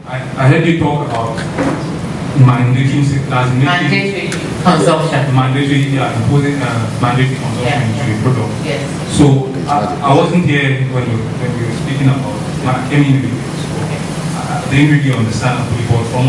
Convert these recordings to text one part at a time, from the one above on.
I heard you talk about mandatory consumption. Mandatory, imposing mandatory consumption into a product. Yes. So I wasn't here when we were speaking about. I came in with it, so I didn't really understand it. But from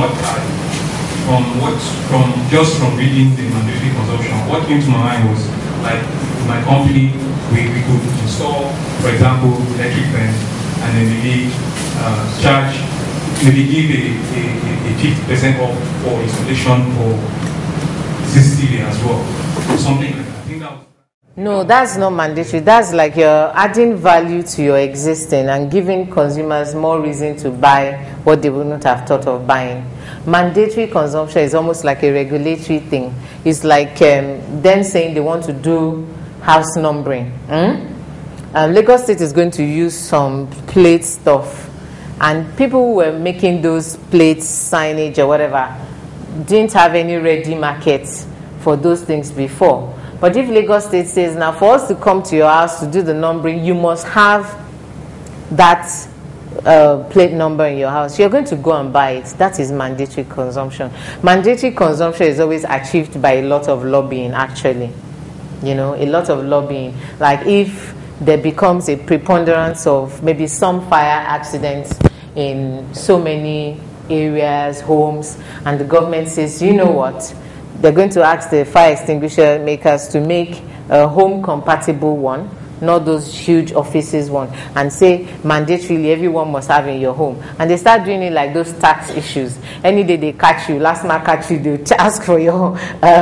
reading the mandatory consumption, what came to my mind was like in my company we could install, for example, electric fence, and then maybe charge. Maybe give a 50% off for installation for CCTV as well, something like that. I think that was. No, that's not mandatory. That's like you're adding value to your existing and giving consumers more reason to buy what they wouldn't have thought of buying. Mandatory consumption is almost like a regulatory thing. It's like them saying they want to do house numbering. Lagos State is going to use some plate stuff. And people who were making those plates, signage or whatever, didn't have any ready markets for those things before. But if Lagos State says, now for us to come to your house to do the numbering, you must have that plate number in your house, you're going to go and buy it. That is mandatory consumption. Mandatory consumption is always achieved by a lot of lobbying, actually. You know, a lot of lobbying. Like if there becomes a preponderance of maybe some fire accidents in so many areas, homes, and the government says, you know what, they're going to ask the fire extinguisher makers to make a home compatible one, not those huge offices one, and say mandatorily everyone must have in your home. And they start doing it like those tax issues. Any day they catch you, last month catch you, they ask for your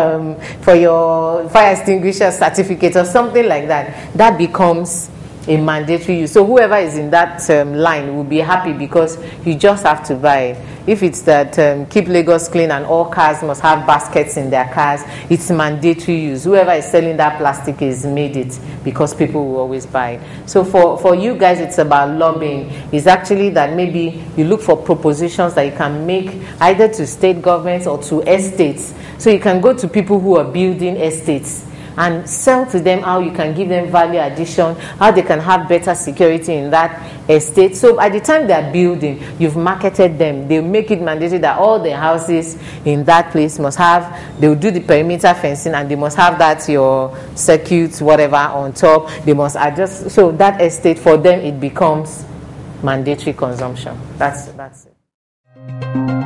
fire extinguisher certificate or something like that. That becomes a mandatory use. So whoever is in that line will be happy because you just have to buy it. If it's that keep Lagos clean and all cars must have baskets in their cars, it's mandatory use. Whoever is selling that plastic is made it because people will always buy it. So for you guys, it's about lobbying. It's actually that maybe you look for propositions that you can make either to state governments or to estates. So you can go to people who are building estates and sell to them how you can give them value addition, how they can have better security in that estate. So at the time they are building, you've marketed them. They'll make it mandatory that all the houses in that place must have, they'll do the perimeter fencing and they must have that your circuits, whatever on top. They must adjust. So that estate for them, it becomes mandatory consumption. That's it.